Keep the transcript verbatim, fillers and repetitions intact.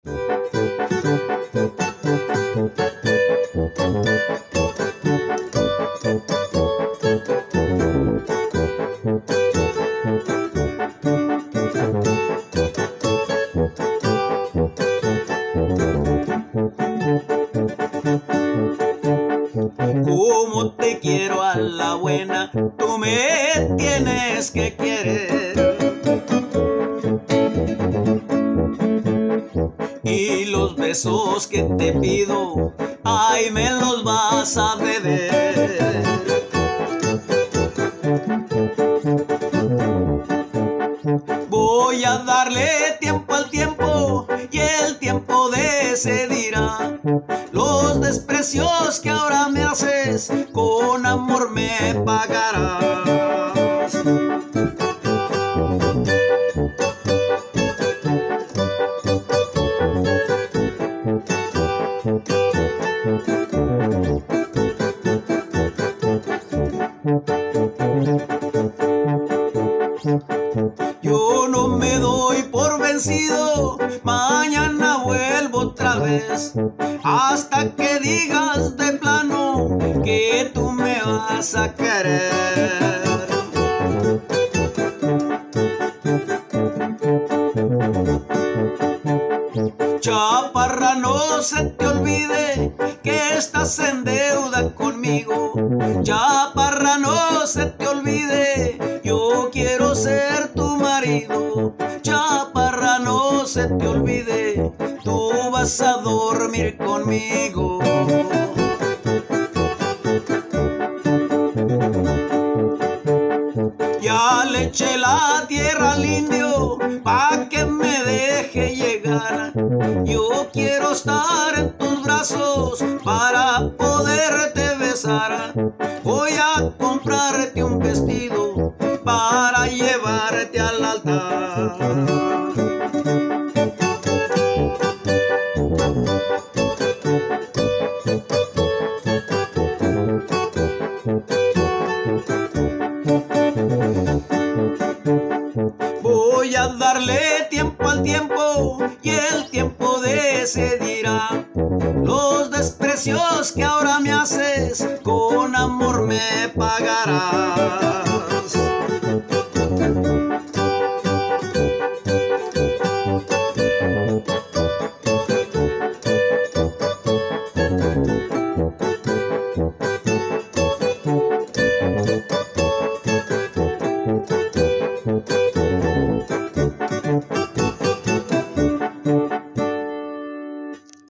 Como te quiero a la buena, tú me tienes que querer. Y los besos que te pido, ay, me los vas a beber. Voy a darle tiempo al tiempo y el tiempo decidirá. Los desprecios que ahora me haces, con amor me pagarás. Yo no me doy por vencido, mañana vuelvo otra vez, hasta que digas de plano que tú me vas a querer. Chaparra, no se te olvide que estás en deuda conmigo. Chaparra, no se te olvide, yo quiero ser tu marido. Chaparra, no se te olvide, tú vas a dormir conmigo. Ya le eché la tierra al indio pa' que me deje llegar. Yo quiero estar en tus brazos para poderte besar. Voy a comprarte un vestido para llevarte al altar. Voy a darle tiempo al tiempo y el tiempo decidirá. Los desprecios que ahora